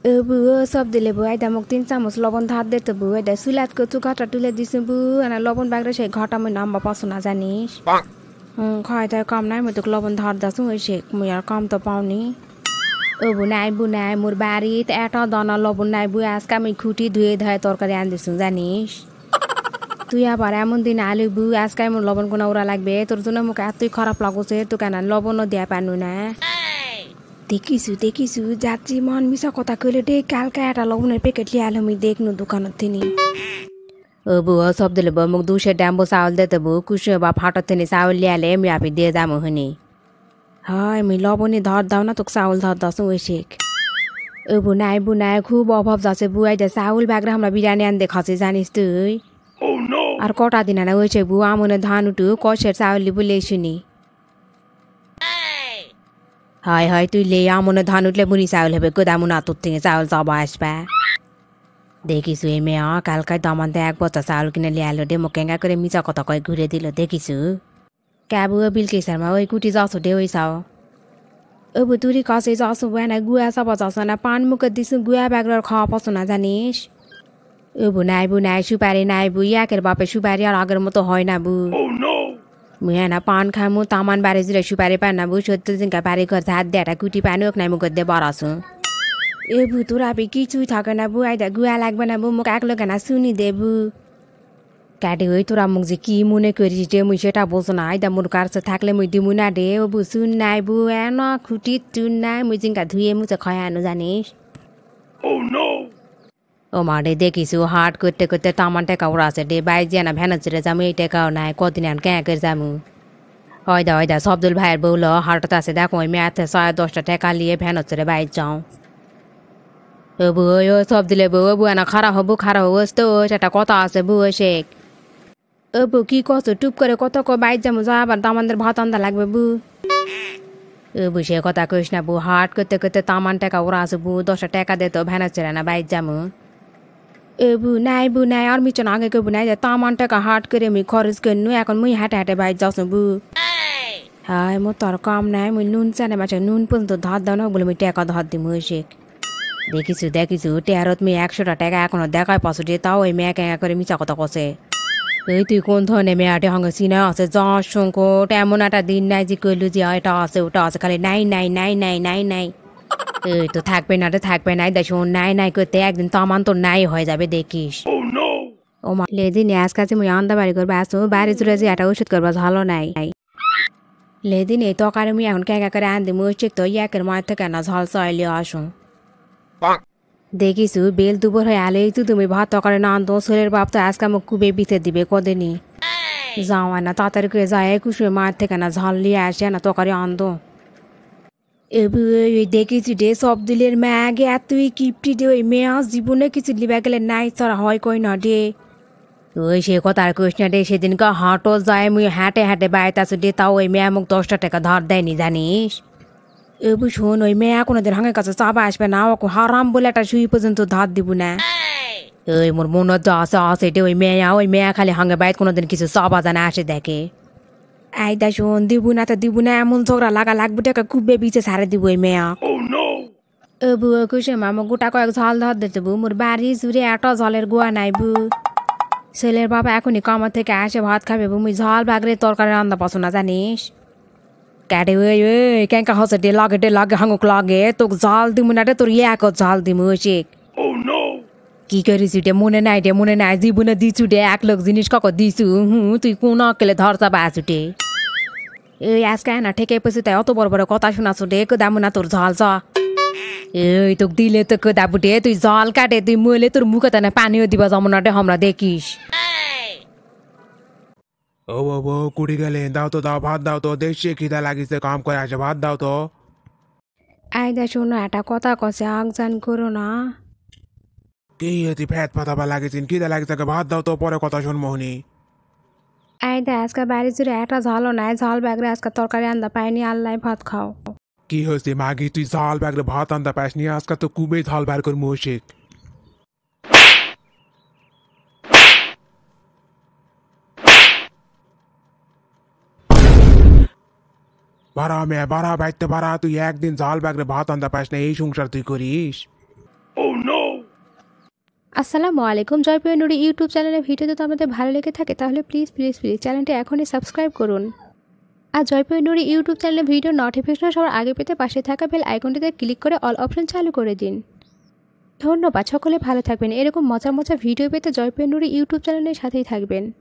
সব দিলে বউ আইদা মোক 3 চামচ লবণ ধার দে তো বউ আইদা সুলাত কচু ঘাটা তুলে দিছে বউ আনা লবণ বাগরে সেই ঘটা মই নাম্বা পাসো না জানিস খাইতে কাম নাই মই তোকে লবণ ধার দাসু হইছে মই আর কাম তো পাওনি বু নাই মোর বাড়িতে এটা দানা লবণ নাই বউ আজকে আমি খুঁটি ধুয়ে ধুয়ে তরকারি আন দিছু জানিস তুই আবার এমন দিন আলু বউ আজকে মোর লবণ কোনা ওরা লাগবে তোর জন্য মোক এতই খারাপ লাগছে তো কেন লবণও দেয়া পানু না দেখিছু যাচ্ছি মন মিশা কথা কইলে দে কালকে একটা লবণের প্যাকেট লিয়ে আলো আমি দেখনু দোকানত থেকে বউ সব দিলে বউ মোক 200 ডাম্বো চাউল দে তো বউ কুসুম বা ফাটত থেকে চাউল লিয়ে আলে আমি আপি দিয়ে যাবো হনি হয় আমি লবণে ধর দাও না তোকে চাউল ধর দাসু ওই শেখ বউ নাই খুব অভাব যাচ্ছে বউ আইদা চাউল বাগরা আমরা বিরিয়ানি আন দেখাচ্ছে জানিস তুই আর কটা দিন না ওইছে বউ আমনে ধান উঠু কষের চাউল বলে শুনি হয় তুই লে আমনে ধান উঠলে বুনি চাউল হবে গোদামুনা তোর থেকে চাউল চাবা আসবা দেখিছু এই মেয়া কালকায় দমানতে 1 বস্তা চাউল কিনে লিয়ে আলো দে মোক কেঙ্গা করে মিছা কথা কয় ঘুরে দিল দেখিছু ক্যাবু বিলকি শর্মা ওই কুটি যাচ্ছ দে ওই চাও বউ তুরি কাছে যাচ্ছ না গুয়া চাবা যাচ্ছ না পান মুখে দিছু গুয়া ব্যাগর খাওয়া পাচ্ছ না জানিস বউ নাই সুপারি নাই বউ একের বাপে সুপারি আর আগের মতো হয় না বউ মুই না পান খামু তামান বাড়ি জুড়ে সুপারি পান না বউ 70 দিনকা বাড়ি ঘর হাত দিয়ে একটা কুটি পানি হোক নাই মুখ দিয়ে বড়াছু বউ তোর আপি কিছুই থাকে না বউ আইদা গুয়া লাগবে না বউ মোক এক লোক না শুনি দে বউ কাটে ওই তোরা মুখ যে কি মনে করিস দে মুই সেটা বোঝো না আইদা মোর কাছে থাকলে মুই দিমু না দে বউ শুন নাই বউ এন খুঁটি চুন নাই মুই জিঙ্কা ধুয়ে মুছে খায় আনো জানিস ও মারে দেখিছু হাট করতে করতে তামান টাকা ওরা আছে দে বাই যে না ভ্যান চড়ে যাবো এই টাকাও নাই কদিন আন ক্যাঁ করে যাবো হয়দা সবদুল ভাইয়ের বউল হাটত আছে দেখো ওই মেয়াতে 10-10টা টাকা নিয়ে ভ্যান চড়ে বাইর যাও বউ সব দিলে বউ না খারাপ হবো তো সেটা কথা আছে বউ শেখ বউ কি কছ টুপ করে কত বাইর যাবো যা আবার তামানদের ভাত আন্দা লাগবে বউ সে কথা কইস না বউ হাট করতে করতে তামান টাকা ওরা আছে বউ 10টা টাকা দে তো ভ্যান চড়ে না বাইর যাবো বউ নাই আর মিচন আগে কবু নাই যে তামান টাকা হাট করে মুই খরচ করনু এখন মুই হাটে বাইর যাচ্ছ বউ হাই মোর তোর কাম নাই মুই নুন চানে মাছে নুন পর্যন্ত ধার দাও না বলে মুই টাকা ধার দিম শেখ দেখিছু টেয়ারত মুই 100টা টাকা এখনো দেখায় পাশু দিয়ে তাও ওই মেয়ে ক্যাঙ্গা করে মিছা কথা কছে তুই কোন ধরনের মেয়েটে সঙ্গে চিনা আছে জ্বর সংকট এমন একটা দিন নাই যে কইলু যে এটা আছে ওটা আছে খালি নাই তো থাকবে না দেখো নাই করতে একদিন তামান তোর নাই হয়ে যাবে দেখিস ও মা লেদিন আজ কাছে মুই আন্দা বাড়ি করবো আসো বাড়ি জুড়ে যে একটা ওষুধ করবা ভালো নাই লেদিন এই তকারে মুই এখন ক্যাঙ্গা করে আন দিম ঠিক তো একের মায়ের থেকে না ঝাল চাইলে আসো দেখিছু বেল দুপুর হয়ে আলে তুমি ভাত তকারে না আনতো ছেলের বাপ তো আজকে মুখ কুবে বিতে দিবে কদিনই যাও না তাড়াতাড়ি করে যায় কুসুমে মায়ের থেকে না ঝাল নিয়ে আসে না তকারে আনতো দেখিছি দে সব দিলের ম্যাগে এতই কিপটি দে ওই মেয়ে জীবনে কিছু লিবা গেলে নাই ছাড়া হয় কই না দে ওই সে কথা আর কইস না দে সেদিনকে হাঁটো যায় মুই হাঁটে বাইতে আসো দে তাও ওই মেয়ে মুখ 10টা টাকা ধার দেয়নি জানিস শোন ওই মেয়ে কোনোদিন হাঙ্গের কাছে চাবা আসবে না ওকে হারাম বলে একটা সুই পর্যন্ত ধার দিব না মোর মনে যা আছে দে ওই মেয়ে খালি হাঙ্গে বাইত কোনোদিন কিছু চাবা জানা আসে দেখে আইদা শোন দিব না এমন ঝগড়া লাগবে টাকা খুব বেবিছে ছাড়ে দিব ওই মেয়া বুয়া কুসে মামা গোটা কয়েক ঝাল ধর দিতে বউ মোর বাড়ি জুড়ে একটা ঝালের গোয়া নাই বউ ছেলের বাবা এখনই কামার থেকে আসে ভাত খাবে বউ মুই ঝাল বাগরে তরকারি রান্না পাসো না জানিস কাটে ওই ক্যাঙ্কা হসে ডে লাগে হাঙ্গুক লাগে তোকে ঝাল দিমু না রে তোর এক ঝাল দিমু শেখ কি করিস ডে মনে নাই জীবনে দিছু ডে 1 লাখ জিনিস কক দিছু তুই কোন অকেলে ধর চাবা আসুটে আজকে না ঠেকে পেছি তাই অত বড় কথা শোনাছো ডে দামু না তোর ঝাল চা তোকে দিলে তো দাবু ডে তুই জল কাটে তুই মলে তোর মুখে না পানিও দিবা যাবো না ডে আমরা দেখিস ও কুড়ি গেলে দাও তো দাও ভাত দাও তো দেখছি খিদা লাগিছে কাম করে আসে ভাত দাও তো আইদা শোনো একটা কথা কছে আগজান করো না কি হতি ফ্যাট পাতাবা লাগিছিন খিদা লাগিছে ভাত দাও তো পরে কথা শুন মোহনি আইদা আজকে বাড়ি জুড়ে একটা ঝালও নাই ঝাল ব্যাগরে আজকে তরকারি আন্দা পাইনি আল্লাহ ভাত খাও কি হয়েছে মাগি তুই ঝাল ব্যাগরে ভাত আনতে পাসনি আজকে তো কুবে ঝাল বার কর মোশেক বাড়া বাইতে বাড়া তুই একদিন ঝাল ব্যাগরে ভাত আনতে পাস না এই সংসার তুই করিস আসসালামু আলাইকুম। জয়প্রিয় নুরি ইউটিউব চ্যানেলের ভিডিও যদি আমাদের ভালো লেগে থাকে তাহলে প্লিজ প্লিজ প্লিজ চ্যানেলটি এখনই সাবস্ক্রাইব করুন। আর জয়প্রিয় নুরি ইউটিউব চ্যানেলের ভিডিও নোটিফিকেশন সবার আগে পেতে পাশে থাকা বেল আইকনটিতে ক্লিক করে অল অপশন চালু করে দিন। ধন্যবাদ। সকলে ভালো থাকবেন। এরকম মজা মজা ভিডিও পেতে জয়প্রিয় নুরি ইউটিউব চ্যানেলের সাথেই থাকবেন।